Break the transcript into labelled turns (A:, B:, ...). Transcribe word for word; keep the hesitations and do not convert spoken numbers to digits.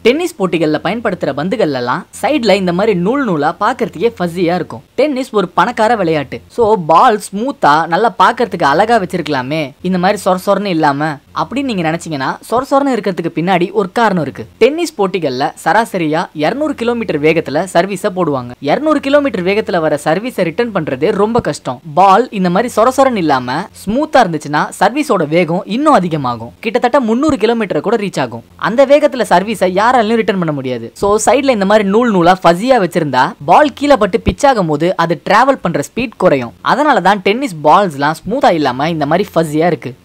A: Tennis போட்டிகள்ல பயன்படுத்துற பந்துகள் எல்லாம் சைடுல இந்த மாதிரி நூல் நூலா பாக்குறதுக்கே ஃபஸியா இருக்கும். டென்னிஸ் ஒரு பணக்கார விளையாட்டு. சோ பால் ஸ்மூத்தா நல்லா பாக்குறதுக்கு அழகா வச்சிருக்கலாமே இந்த மாதிரி சொர சொரன்னு இல்லாம அப்படின்னு நீங்க நினைச்சீங்கன்னா சொர சொரன்னு இருக்கிறதுக்கு பின்னாடி ஒரு காரணம் இருக்கு. டென்னிஸ் போட்டிகள்ல சராசரியா இருநூறு கிலோமீட்டர் வேகத்துல சர்வீஸ போடுவாங்க. இருநூறு கிலோமீட்டர் வேகத்துல வர சர்வீஸை ரிட்டர்ன் பண்றதே ரொம்ப கஷ்டம். பால் இந்த மாதிரி சொர சொரன்னு இல்லாம ஸ்மூத்தா இருந்துச்சுன்னா சர்வீஸோட வேகம் இன்னும் அதிகமாகும். கிட்டத்தட்ட முன்னூறு கிலோமீட்டர் கூட ரீச் ஆகும். அந்த வேகத்துல சர்வீஸை யாராலையும் ரிட்டர்ன் பண்ண முடியாது. சோ சைடுல இந்த மாதிரி நூல் நூலா ஃபஸியா வச்சிருந்தா பால் கீழே பட்டு பிச் ஆகும் போது அது டிராவல் பண்ற ஸ்பீட் குறையும். அதனால தான் டென்னிஸ் பால்ஸ்லாம் ஸ்மூத்தா இல்லாம இந்த மாதிரி ஃபஸியா இருக்கு.